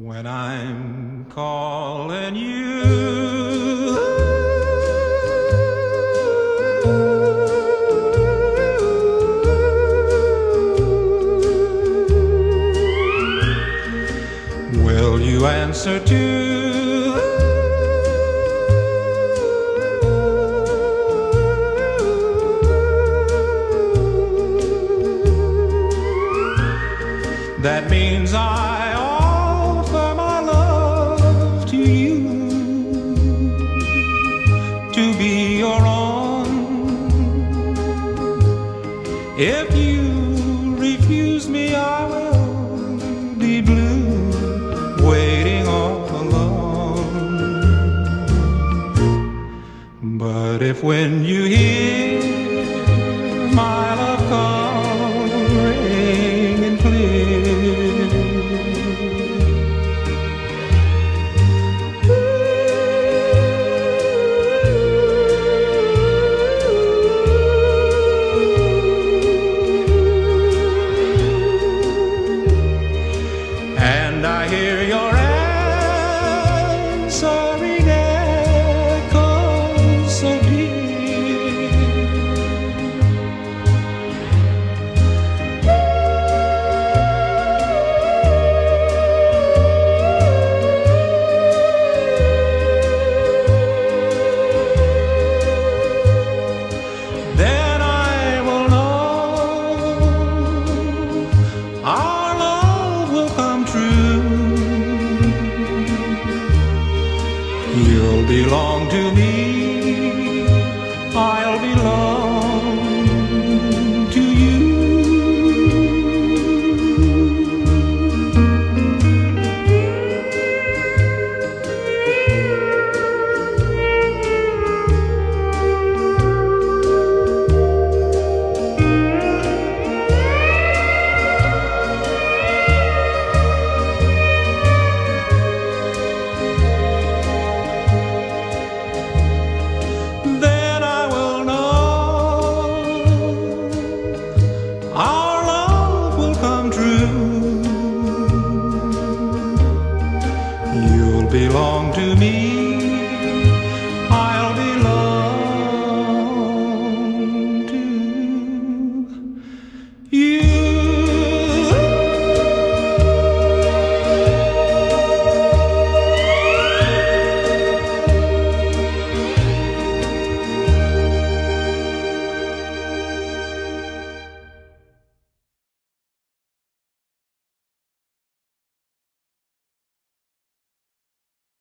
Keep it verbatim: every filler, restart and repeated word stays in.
when I'm calling you. Will you answer too? That means I offer my love to you, to be your own. If you refuse me, I will be blue, waiting all alone. But if when you hear my love call ringing clear, and I hear your answering echo so dear, then I will know our love will come true. You'll belong to me, I'll belong to you. Then I will know our love will come true. You'll belong to me,